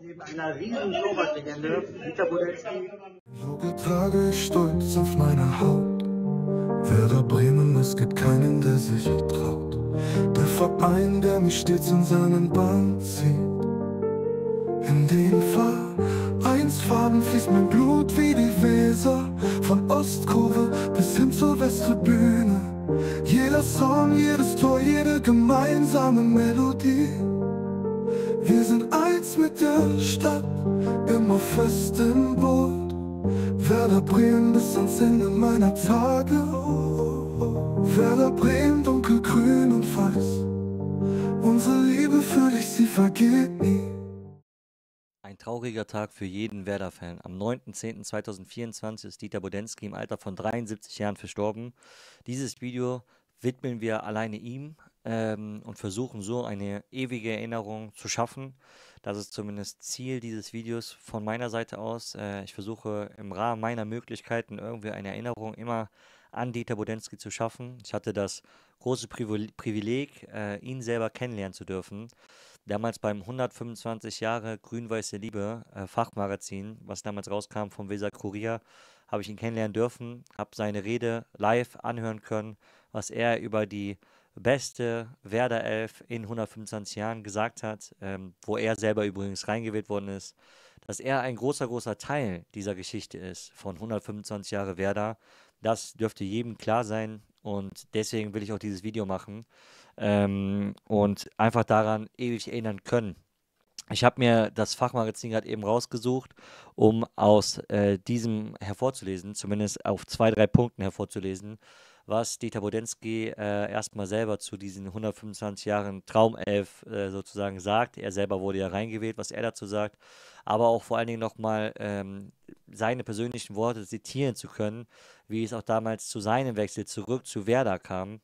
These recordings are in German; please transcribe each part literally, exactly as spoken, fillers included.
Neben einer riesigen Torwartlegende, Dieter Podolski. Logo trage ich stolz auf meiner Haut. Werder Bremen, es gibt keinen, der sich traut. Der Verein, der mich stets in seinen Bann zieht. In den Vereinsfarben fließt mein Blut wie die Weser. Von Ostkurve bis hin zur Westtribüne. Jeder Song, jedes Tor, jede gemeinsame Melodie. Wir sind eins mit der Stadt, immer fest im Boot. Werder Bremen bis ans Ende meiner Tage. Werder Bremen, dunkelgrün und weiß. Unsere Liebe für dich, sie vergeht nie. Ein trauriger Tag für jeden Werder-Fan. Am neunten zehnten zweitausendvierundzwanzig ist Dieter Podolski im Alter von dreiundsiebzig Jahren verstorben. Dieses Video widmen wir alleine ihm ähm, und versuchen so eine ewige Erinnerung zu schaffen. Das ist zumindest Ziel dieses Videos von meiner Seite aus. Äh, ich versuche im Rahmen meiner Möglichkeiten irgendwie eine Erinnerung immer an Dieter Podolski zu schaffen. Ich hatte das große Privileg, äh, ihn selber kennenlernen zu dürfen. Damals beim hundertfünfundzwanzig Jahre Grün-Weiße Liebe äh, Fachmagazin, was damals rauskam vom Weser Kurier, habe ich ihn kennenlernen dürfen, habe seine Rede live anhören können, was er über die beste Werder-Elf in hundertfünfundzwanzig Jahren gesagt hat, ähm, wo er selber übrigens reingewählt worden ist, dass er ein großer, großer Teil dieser Geschichte ist von hundertfünfundzwanzig Jahre Werder. Das dürfte jedem klar sein und deswegen will ich auch dieses Video machen. Ähm, und einfach daran ewig erinnern können. Ich habe mir das Fachmagazin gerade eben rausgesucht, um aus äh, diesem hervorzulesen, zumindest auf zwei, drei Punkten hervorzulesen, was Dieter Podolski äh, erstmal selber zu diesen hundertfünfundzwanzig Jahren Traumelf äh, sozusagen sagt. Er selber wurde ja reingewählt, was er dazu sagt, aber auch vor allen Dingen nochmal ähm, seine persönlichen Worte zitieren zu können, wie es auch damals zu seinem Wechsel zurück zu Werder kam.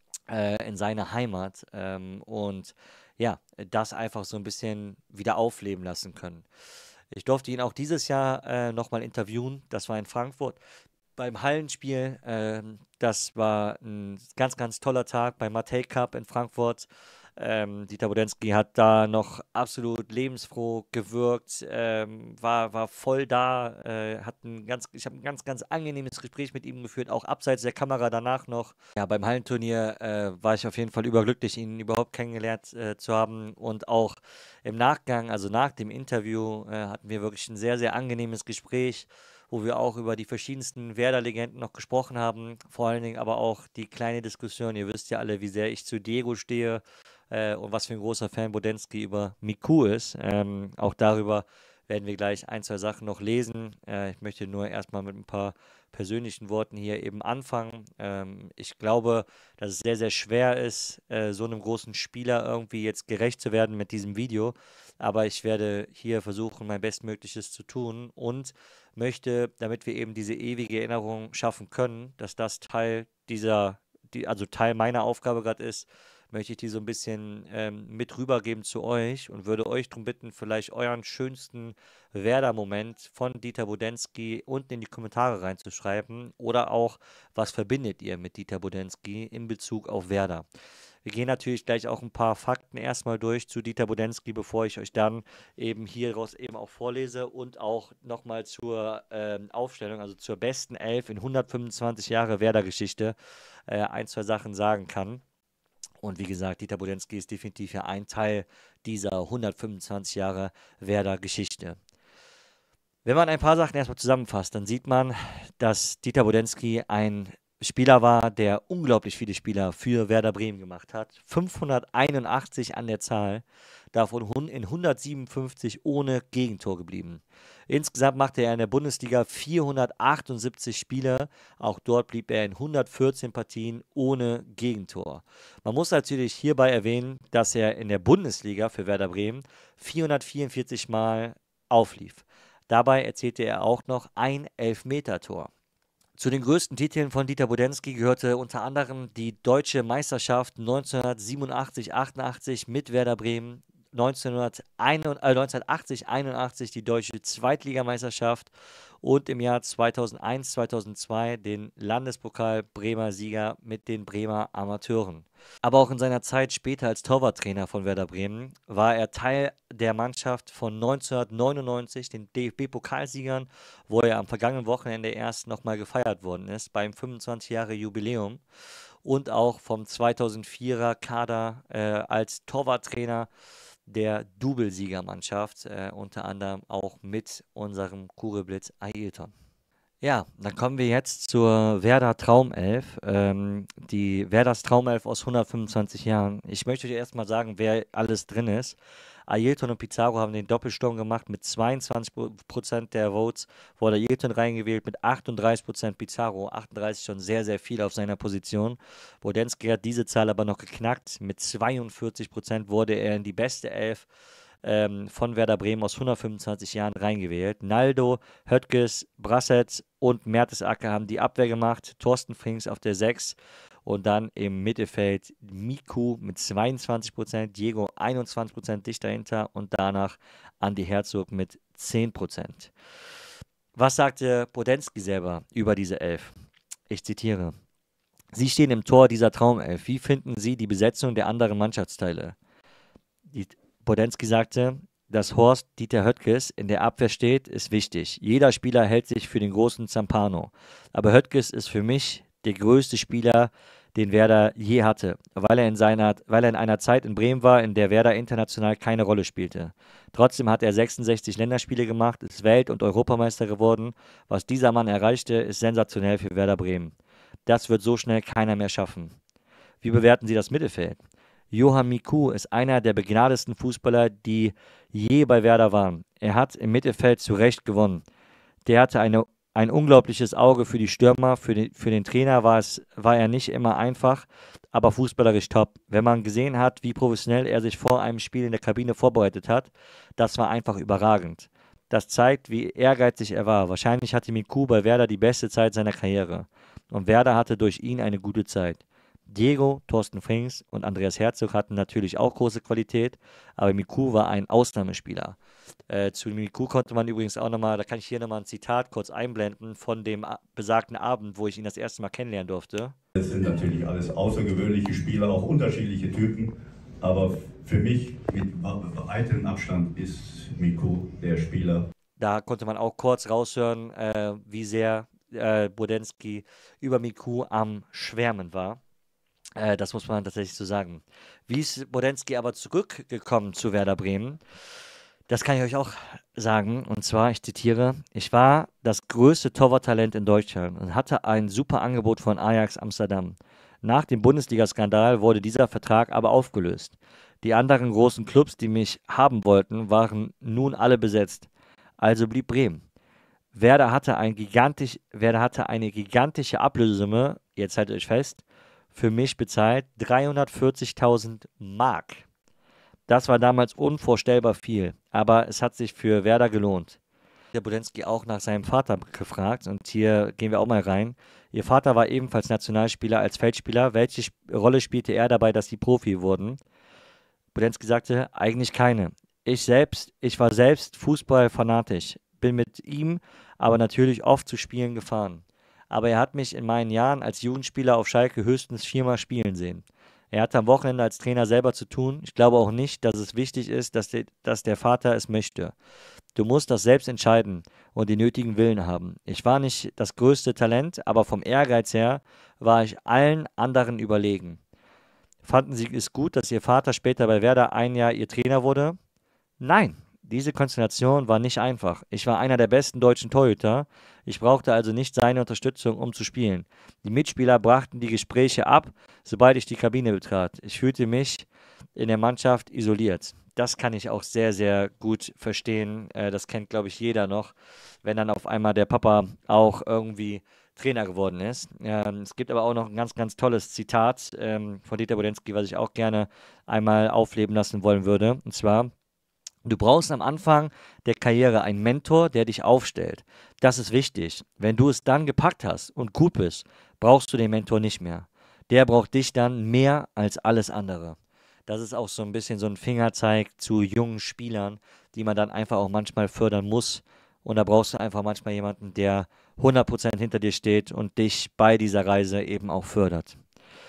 In seine Heimat ähm, und ja, das einfach so ein bisschen wieder aufleben lassen können. Ich durfte ihn auch dieses Jahr äh, nochmal interviewen, das war in Frankfurt beim Hallenspiel. Ähm, das war ein ganz, ganz toller Tag beim Matei Cup in Frankfurt. Ähm, Dieter Podolski hat da noch absolut lebensfroh gewirkt, ähm, war, war voll da, äh, hat ein ganz, ich habe ein ganz, ganz angenehmes Gespräch mit ihm geführt, auch abseits der Kamera danach noch. Ja, beim Hallenturnier äh, war ich auf jeden Fall überglücklich, ihn überhaupt kennengelernt äh, zu haben und auch im Nachgang, also nach dem Interview, äh, hatten wir wirklich ein sehr, sehr angenehmes Gespräch, wo wir auch über die verschiedensten Werder-Legenden noch gesprochen haben, vor allen Dingen aber auch die kleine Diskussion, ihr wisst ja alle, wie sehr ich zu Diego stehe, äh, und was für ein großer Fan Podolski über Miku ist. Ähm, auch darüber werden wir gleich ein, zwei Sachen noch lesen. Äh, ich möchte nur erstmal mit ein paar persönlichen Worten hier eben anfangen. Ähm, ich glaube, dass es sehr, sehr schwer ist, äh, so einem großen Spieler irgendwie jetzt gerecht zu werden mit diesem Video. Aber ich werde hier versuchen, mein Bestmögliches zu tun und möchte, damit wir eben diese ewige Erinnerung schaffen können, dass das Teil dieser, die, also Teil meiner Aufgabe gerade ist, möchte ich die so ein bisschen ähm, mit rübergeben zu euch und würde euch darum bitten, vielleicht euren schönsten Werder-Moment von Dieter Podolski unten in die Kommentare reinzuschreiben oder auch, was verbindet ihr mit Dieter Podolski in Bezug auf Werder. Wir gehen natürlich gleich auch ein paar Fakten erstmal durch zu Dieter Podolski, bevor ich euch dann eben hieraus eben auch vorlese und auch nochmal zur ähm, Aufstellung, also zur besten Elf in hundertfünfundzwanzig Jahre Werder-Geschichte äh, ein, zwei Sachen sagen kann. Und wie gesagt, Dieter Podolski ist definitiv ja ein Teil dieser hundertfünfundzwanzig Jahre Werder-Geschichte. Wenn man ein paar Sachen erstmal zusammenfasst, dann sieht man, dass Dieter Podolski ein Spieler war, der unglaublich viele Spieler für Werder Bremen gemacht hat. fünfhunderteinundachtzig an der Zahl, davon in hundertsiebenundfünfzig ohne Gegentor geblieben. Insgesamt machte er in der Bundesliga vierhundertachtundsiebzig Spiele. Auch dort blieb er in hundertvierzehn Partien ohne Gegentor. Man muss natürlich hierbei erwähnen, dass er in der Bundesliga für Werder Bremen vierhundertvierundvierzig Mal auflief. Dabei erzielte er auch noch ein Elfmetertor. Zu den größten Titeln von Dieter Podolski gehörte unter anderem die Deutsche Meisterschaft neunzehnhundertsiebenundachtzig achtundachtzig mit Werder Bremen, neunzehnhundertachtzig, einundachtzig die deutsche Zweitligameisterschaft und im Jahr zweitausendeins, zweitausendzwei den Landespokal Bremer Sieger mit den Bremer Amateuren. Aber auch in seiner Zeit später als Torwarttrainer von Werder Bremen war er Teil der Mannschaft von neunzehnhundertneunundneunzig, den D F B-Pokalsiegern, wo er am vergangenen Wochenende erst nochmal gefeiert worden ist, beim fünfundzwanzig Jahre Jubiläum. Und auch vom zweitausendvierer Kader äh, als Torwarttrainer der Doublesiegermannschaft, äh, unter anderem auch mit unserem Kugelblitz Ailton. Ja, dann kommen wir jetzt zur Werder Traumelf. Ähm, die Werders Traumelf aus hundertfünfundzwanzig Jahren. Ich möchte dir erstmal sagen, wer alles drin ist. Ailton und Pizarro haben den Doppelsturm gemacht. Mit zweiundzwanzig Prozent der Votes wurde Ailton reingewählt, mit achtunddreißig Prozent Pizarro. achtunddreißig schon sehr, sehr viel auf seiner Position. Bodenski hat diese Zahl aber noch geknackt. Mit zweiundvierzig Prozent wurde er in die beste Elf ähm, von Werder Bremen aus hundertfünfundzwanzig Jahren reingewählt. Naldo, Höttges, Brasset und Mertesacker haben die Abwehr gemacht. Thorsten Frings auf der sechs. Und dann im Mittelfeld Miku mit zweiundzwanzig Prozent, Diego einundzwanzig Prozent dicht dahinter und danach Andi Herzog mit zehn Prozent. Was sagte Bodenski selber über diese Elf? Ich zitiere: Sie stehen im Tor dieser Traumelf. Wie finden Sie die Besetzung der anderen Mannschaftsteile? Die Bodenski sagte, dass Horst Dieter Höttges in der Abwehr steht, ist wichtig. Jeder Spieler hält sich für den großen Zampano. Aber Höttges ist für mich der größte Spieler, den Werder je hatte, weil er, in seiner, weil er in einer Zeit in Bremen war, in der Werder international keine Rolle spielte. Trotzdem hat er sechsundsechzig Länderspiele gemacht, ist Welt- und Europameister geworden. Was dieser Mann erreichte, ist sensationell für Werder Bremen. Das wird so schnell keiner mehr schaffen. Wie bewerten Sie das Mittelfeld? Johan Miku ist einer der begnadesten Fußballer, die je bei Werder waren. Er hat im Mittelfeld zu Recht gewonnen. Der hatte eine Ein unglaubliches Auge für die Stürmer, für den, für den Trainer war, es, war er nicht immer einfach, aber fußballerisch top. Wenn man gesehen hat, wie professionell er sich vor einem Spiel in der Kabine vorbereitet hat, das war einfach überragend. Das zeigt, wie ehrgeizig er war. Wahrscheinlich hatte Miku bei Werder die beste Zeit seiner Karriere. Und Werder hatte durch ihn eine gute Zeit. Diego, Thorsten Frings und Andreas Herzog hatten natürlich auch große Qualität, aber Miku war ein Ausnahmespieler. Äh, zu Miku konnte man übrigens auch nochmal, da kann ich hier nochmal ein Zitat kurz einblenden von dem besagten Abend, wo ich ihn das erste Mal kennenlernen durfte. Das sind natürlich alles außergewöhnliche Spieler, auch unterschiedliche Typen, aber für mich mit weitem Abstand ist Miku der Spieler. Da konnte man auch kurz raushören, äh, wie sehr äh, Bodenski über Miku am Schwärmen war. Äh, das muss man tatsächlich so sagen. Wie ist Bodenski aber zurückgekommen zu Werder Bremen? Das kann ich euch auch sagen. Und zwar, ich zitiere: Ich war das größte Torwarttalent in Deutschland und hatte ein super Angebot von Ajax Amsterdam. Nach dem Bundesliga-Skandal wurde dieser Vertrag aber aufgelöst. Die anderen großen Clubs, die mich haben wollten, waren nun alle besetzt. Also blieb Bremen. Werder hatte, ein gigantisch, Werder hatte eine gigantische Ablösesumme, jetzt haltet euch fest, für mich bezahlt, dreihundertvierzigtausend Mark. Das war damals unvorstellbar viel, aber es hat sich für Werder gelohnt. Der Bodenski auch nach seinem Vater gefragt und hier gehen wir auch mal rein. Ihr Vater war ebenfalls Nationalspieler als Feldspieler. Welche Sp- Rolle spielte er dabei, dass sie Profi wurden? Bodenski sagte, eigentlich keine. Ich selbst, ich war selbst Fußballfanatisch, bin mit ihm aber natürlich oft zu Spielen gefahren. Aber er hat mich in meinen Jahren als Jugendspieler auf Schalke höchstens viermal spielen sehen. Er hat am Wochenende als Trainer selber zu tun. Ich glaube auch nicht, dass es wichtig ist, dass, de, dass der Vater es möchte. Du musst das selbst entscheiden und den nötigen Willen haben. Ich war nicht das größte Talent, aber vom Ehrgeiz her war ich allen anderen überlegen. Fanden Sie es gut, dass Ihr Vater später bei Werder ein Jahr Ihr Trainer wurde? Nein. Diese Konstellation war nicht einfach. Ich war einer der besten deutschen Torhüter. Ich brauchte also nicht seine Unterstützung, um zu spielen. Die Mitspieler brachten die Gespräche ab, sobald ich die Kabine betrat. Ich fühlte mich in der Mannschaft isoliert. Das kann ich auch sehr, sehr gut verstehen. Äh, das kennt, glaube ich, jeder noch, wenn dann auf einmal der Papa auch irgendwie Trainer geworden ist. Ähm, es gibt aber auch noch ein ganz, ganz tolles Zitat ähm, von Dieter Bodenski, was ich auch gerne einmal aufleben lassen wollen würde. Und zwar: Du brauchst am Anfang der Karriere einen Mentor, der dich aufstellt. Das ist wichtig. Wenn du es dann gepackt hast und gut bist, brauchst du den Mentor nicht mehr. Der braucht dich dann mehr als alles andere. das ist auch so ein bisschen so ein Fingerzeig zu jungen Spielern, die man dann einfach auch manchmal fördern muss. Und da brauchst du einfach manchmal jemanden, der hundert Prozent hinter dir steht und dich bei dieser Reise eben auch fördert.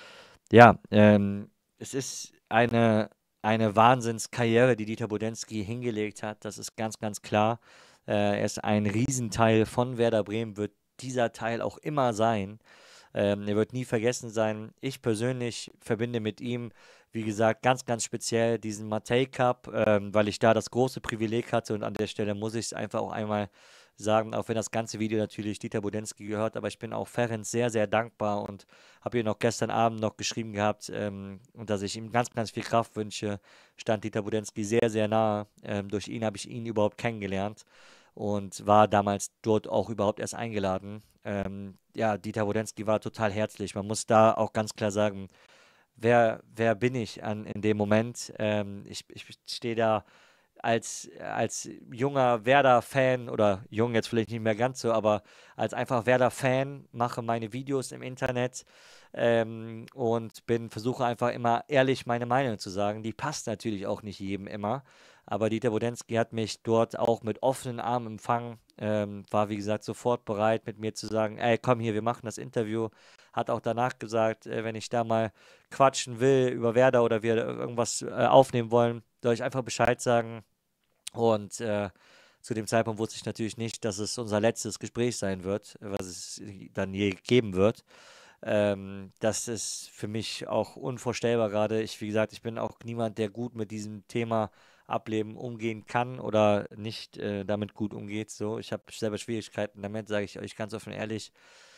Ja, ähm, es ist eine, eine Wahnsinnskarriere, die Dieter Bodenski hingelegt hat. Das ist ganz, ganz klar. Äh, er ist ein Riesenteil von Werder Bremen, wird dieser Teil auch immer sein. Ähm, er wird nie vergessen sein. Ich persönlich verbinde mit ihm, wie gesagt, ganz, ganz speziell diesen Matej Cup, ähm, weil ich da das große Privileg hatte, und an der Stelle muss ich es einfach auch einmal sagen, auch wenn das ganze Video natürlich Dieter Bodenski gehört, aber ich bin auch Ferenc sehr, sehr dankbar und habe ihr noch gestern Abend noch geschrieben gehabt, ähm, und dass ich ihm ganz, ganz viel Kraft wünsche. Stand Dieter Bodenski sehr, sehr nahe. Ähm, durch ihn habe ich ihn überhaupt kennengelernt und war damals dort auch überhaupt erst eingeladen. Ähm, ja, Dieter Bodenski war total herzlich. Man muss da auch ganz klar sagen, wer, wer bin ich an, in dem Moment? Ähm, ich ich stehe da als, als junger Werder-Fan, oder jung jetzt vielleicht nicht mehr ganz so, aber als einfach Werder-Fan, mache meine Videos im Internet, ähm, und bin, versuche einfach immer ehrlich meine Meinung zu sagen. Die passt natürlich auch nicht jedem immer, aber Dieter Bodenski hat mich dort auch mit offenen Armen empfangen, ähm, war wie gesagt sofort bereit, mit mir zu sagen, ey, komm hier, wir machen das Interview. Hat auch danach gesagt, äh, wenn ich da mal quatschen will über Werder oder wir irgendwas äh, aufnehmen wollen, soll ich einfach Bescheid sagen. Und äh, zu dem Zeitpunkt wusste ich natürlich nicht, dass es unser letztes Gespräch sein wird, was es dann je geben wird. Ähm, das ist für mich auch unvorstellbar gerade. Ich, wie gesagt, ich bin auch niemand, der gut mit diesem Thema Ableben umgehen kann oder nicht äh, damit gut umgeht. So, ich habe selber Schwierigkeiten damit, sage ich euch ganz offen und ehrlich.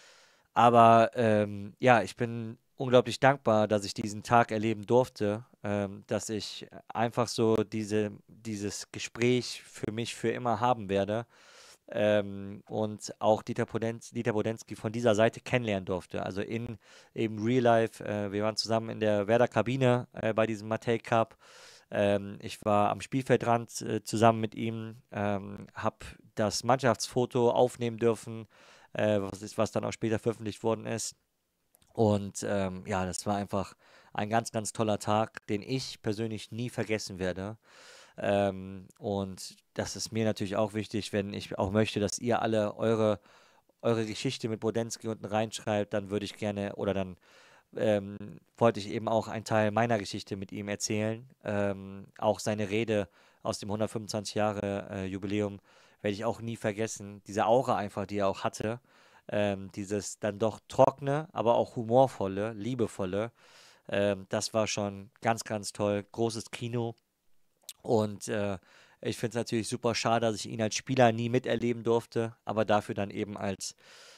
Aber ähm, ja, ich bin unglaublich dankbar, dass ich diesen Tag erleben durfte, ähm, dass ich einfach so diese, dieses Gespräch für mich für immer haben werde, ähm, und auch Dieter Bodenz, Dieter Bodenski von dieser Seite kennenlernen durfte. Also in eben Real Life. Äh, wir waren zusammen in der Werder-Kabine äh, bei diesem Matej Cup. Ähm, ich war am Spielfeldrand äh, zusammen mit ihm, ähm, habe das Mannschaftsfoto aufnehmen dürfen, äh, was ist, was dann auch später veröffentlicht worden ist. Und ähm, ja, das war einfach ein ganz, ganz toller Tag, den ich persönlich nie vergessen werde. Ähm, und das ist mir natürlich auch wichtig, wenn ich auch möchte, dass ihr alle eure, eure Geschichte mit Bodenski unten reinschreibt, dann würde ich gerne, oder dann ähm, wollte ich eben auch einen Teil meiner Geschichte mit ihm erzählen. Ähm, auch seine Rede aus dem hundertfünfundzwanzig Jahre äh, Jubiläum werde ich auch nie vergessen. Diese Aura einfach, die er auch hatte. Ähm, dieses dann doch trockene, aber auch humorvolle, liebevolle. Ähm, das war schon ganz, ganz toll. Großes Kino. Und äh, ich finde es natürlich super schade, dass ich ihn als Spieler nie miterleben durfte, aber dafür dann eben als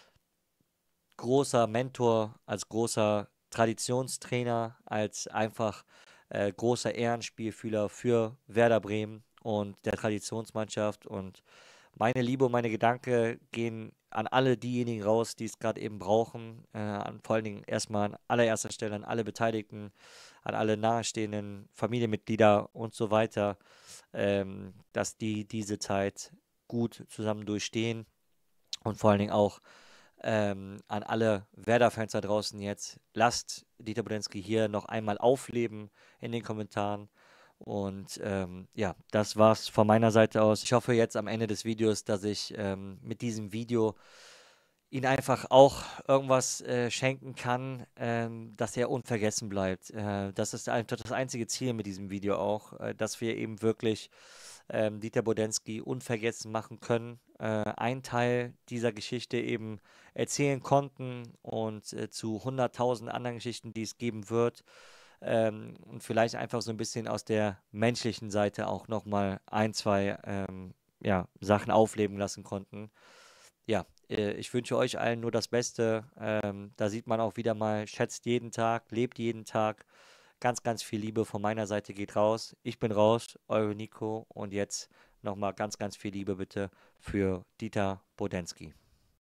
großer Mentor, als großer Traditionstrainer, als einfach äh, großer Ehrenspielführer für Werder Bremen und der Traditionsmannschaft. Und meine Liebe und meine Gedanken gehen an alle diejenigen raus, die es gerade eben brauchen. Äh, an, vor allen Dingen erstmal an allererster Stelle an alle Beteiligten, an alle nahestehenden Familienmitglieder und so weiter, ähm, dass die diese Zeit gut zusammen durchstehen. Und vor allen Dingen auch ähm, an alle Werder-Fans da draußen jetzt, lasst Dieter Bodenski hier noch einmal aufleben in den Kommentaren. Und ähm, ja, das war's von meiner Seite aus. Ich hoffe jetzt am Ende des Videos, dass ich ähm, mit diesem Video ihn einfach auch irgendwas äh, schenken kann, ähm, dass er unvergessen bleibt. Äh, das ist einfach das einzige Ziel mit diesem Video auch, äh, dass wir eben wirklich ähm, Dieter Bodenski unvergessen machen können, äh, einen Teil dieser Geschichte eben erzählen konnten und äh, zu hunderttausend anderen Geschichten, die es geben wird. Ähm, und vielleicht einfach so ein bisschen aus der menschlichen Seite auch nochmal ein, zwei ähm, ja, Sachen aufleben lassen konnten. Ja, äh, ich wünsche euch allen nur das Beste. Ähm, da sieht man auch wieder mal, schätzt jeden Tag, lebt jeden Tag. Ganz, ganz viel Liebe von meiner Seite geht raus. Ich bin raus, eure Nico. Und jetzt nochmal ganz, ganz viel Liebe bitte für Dieter Bodenski.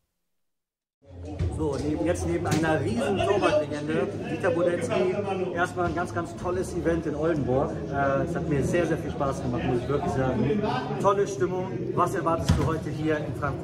So, neben, jetzt neben einer riesen Torwartlegende, Dieter Bodenski, erstmal ein ganz, ganz tolles Event in Oldenburg. Äh, es hat mir sehr, sehr viel Spaß gemacht, muss ich wirklich sagen. Tolle Stimmung. Was erwartest du heute hier in Frankfurt?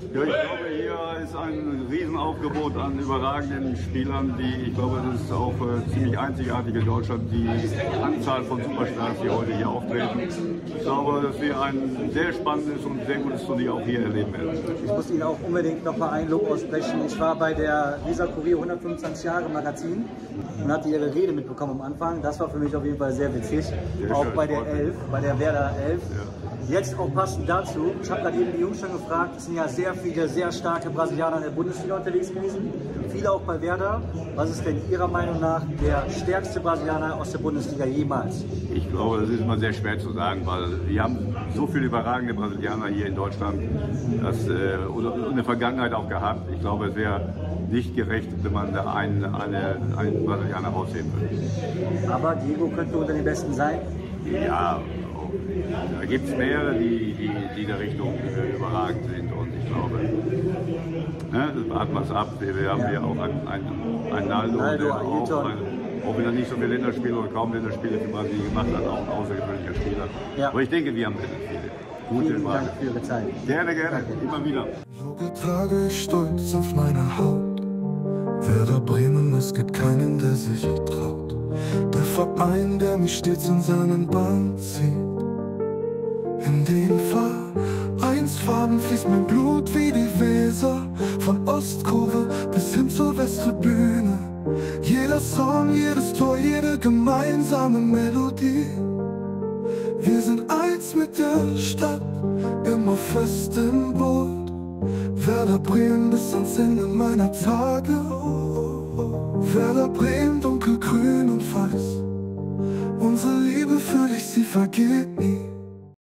Ja, ich glaube, hier ist ein Riesenaufgebot an überragenden Spielern, die, ich glaube, das ist auch äh, ziemlich einzigartig in Deutschland, die Anzahl von Superstars, die heute hier auftreten. Ich glaube, dass wir ein sehr spannendes und sehr gutes Turnier auch hier erleben werden. Ich muss Ihnen auch unbedingt noch mal ein Lob aussprechen. Ich war bei der Weser-Kurier hundertfünfundzwanzig Jahre Magazin und hatte Ihre Rede mitbekommen am Anfang. Das war für mich auf jeden Fall sehr witzig. Sehr auch schön, bei der elf, bei der Werder elf. Ja. Jetzt auch passend dazu, ich habe gerade eben die Jungs schon gefragt, es sind ja sehr viele sehr starke Brasilianer in der Bundesliga unterwegs gewesen, viele auch bei Werder. Was ist denn Ihrer Meinung nach der stärkste Brasilianer aus der Bundesliga jemals? Ich glaube, das ist immer sehr schwer zu sagen, weil wir haben so viele überragende Brasilianer hier in Deutschland das, äh, oder in der Vergangenheit auch gehabt. Ich glaube, es wäre nicht gerecht, wenn man da einen, eine, einen Brasilianer rausheben würde. Aber Diego könnte unter den Besten sein? Ja, da gibt es mehrere, die, die, die in der Richtung äh, überragend sind und ich glaube, ne, warten wir es ab. Wir, wir haben ja. hier auch einen, einen, einen Naldo, Naldo, der auch, Ailton. ein, auch wenn er nicht so viele Länderspiele oder kaum Länderspiele für Brasilien gemacht hat, auch ein außergewöhnlicher Spieler. Ja. Aber ich denke, wir haben viele. Gute Vielen Wahl. Dank für Ihre Zeit. Gerne, gerne, Danke. immer wieder. Logo trage ich stolz auf meiner Haut. Werder Bremen, es gibt keinen, der sich traut. Der Verein, der mich stets in seinen Bann zieht. In den Vereinsfarben fließt mein Blut wie die Weser. Von Ostkurve bis hin zur Westtribüne. Jeder Song, jedes Tor, jede gemeinsame Melodie. Wir sind eins mit der Stadt, immer fest im Boot. Werder Bremen bis ans Ende meiner Tage. Werder Bremen, dunkelgrün und weiß. Unsere Liebe für dich, sie vergeht nie.